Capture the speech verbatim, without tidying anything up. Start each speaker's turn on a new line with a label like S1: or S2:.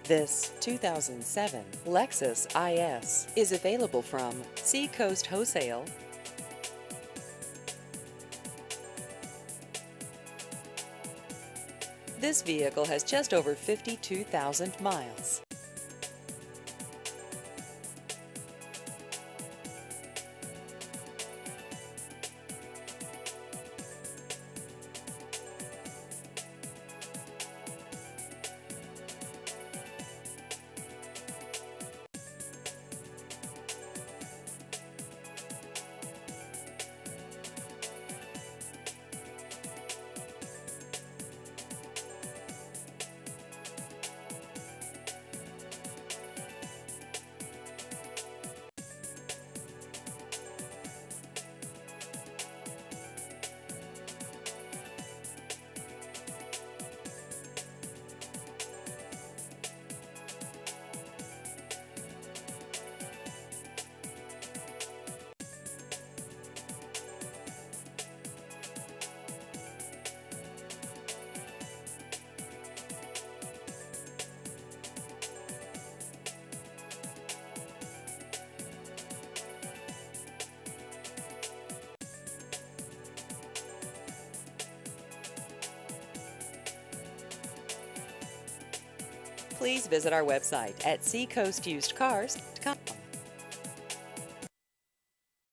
S1: This two thousand seven Lexus I S is available from Seacoast Wholesale. This vehicle has just over fifty-two thousand miles. Please visit our website at seacoast used cars dot com.